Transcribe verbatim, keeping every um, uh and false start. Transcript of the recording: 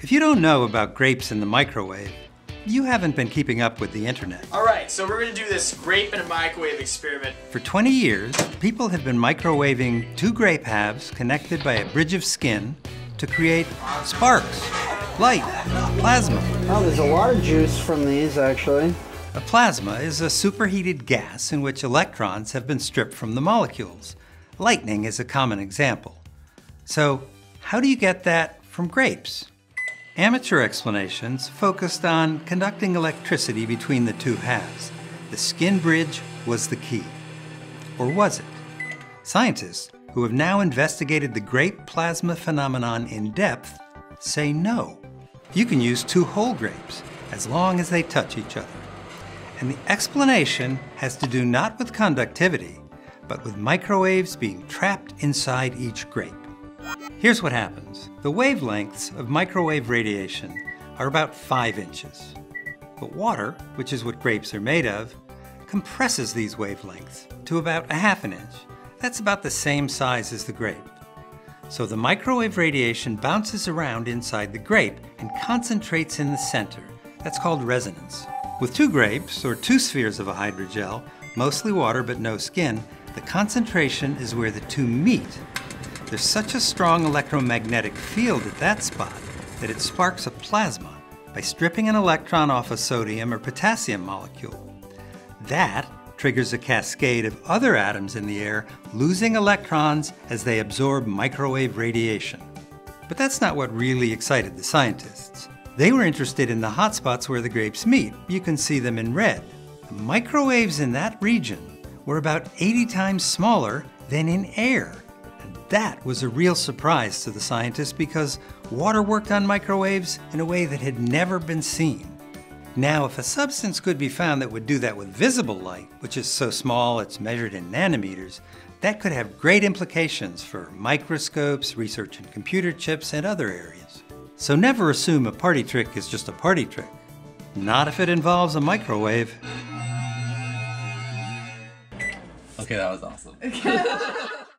If you don't know about grapes in the microwave, you haven't been keeping up with the internet. All right, so we're gonna do this grape in a microwave experiment. For twenty years, people have been microwaving two grape halves connected by a bridge of skin to create sparks, light, plasma. Oh, there's a lot of juice from these, actually. A plasma is a superheated gas in which electrons have been stripped from the molecules. Lightning is a common example. So, how do you get that from grapes? Amateur explanations focused on conducting electricity between the two halves. The skin bridge was the key. Or was it? Scientists, who have now investigated the grape plasma phenomenon in depth, say no. You can use two whole grapes, as long as they touch each other. And the explanation has to do not with conductivity, but with microwaves being trapped inside each grape. Here's what happens. The wavelengths of microwave radiation are about five inches. But water, which is what grapes are made of, compresses these wavelengths to about a half an inch. That's about the same size as the grape. So the microwave radiation bounces around inside the grape and concentrates in the center. That's called resonance. With two grapes, or two spheres of a hydrogel, mostly water but no skin, the concentration is where the two meet. There's such a strong electromagnetic field at that spot that it sparks a plasma by stripping an electron off a sodium or potassium molecule. That triggers a cascade of other atoms in the air losing electrons as they absorb microwave radiation. But that's not what really excited the scientists. They were interested in the hot spots where the grapes meet. You can see them in red. The microwaves in that region were about eighty times smaller than in air. And that was a real surprise to the scientists because water worked on microwaves in a way that had never been seen. Now, if a substance could be found that would do that with visible light, which is so small it's measured in nanometers, that could have great implications for microscopes, research in computer chips, and other areas. So never assume a party trick is just a party trick. Not if it involves a microwave. Okay, that was awesome.